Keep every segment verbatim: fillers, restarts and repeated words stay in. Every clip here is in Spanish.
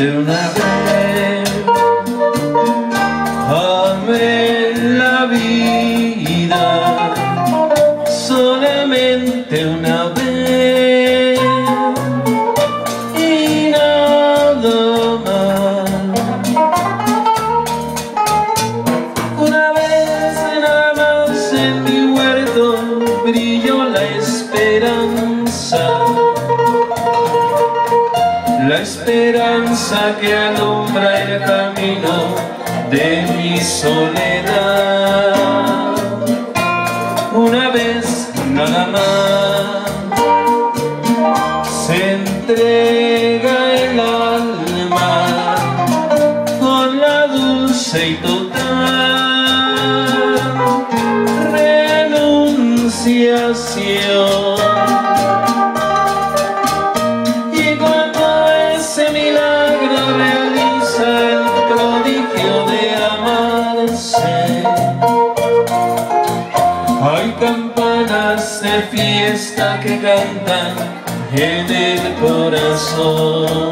de una vez amé la vida, solamente una vez y nada más. Una vez nada más en mi huerto brilló la esperanza, la esperanza que alumbra el camino de mi soledad. Una vez nada más se entrega el alma con la dulce y total renunciación. Y cuando ese milagro realiza el prodigio de amarse, hay campanas de fiesta que cantan en el corazón.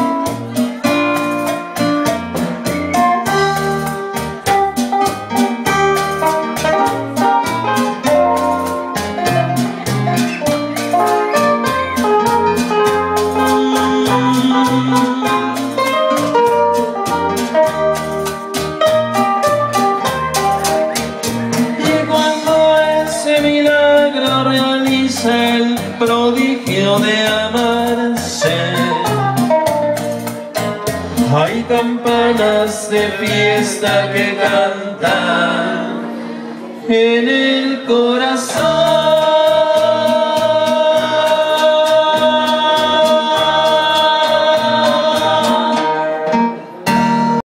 El prodigio de amarse, hay campanas de fiesta que cantan en el corazón.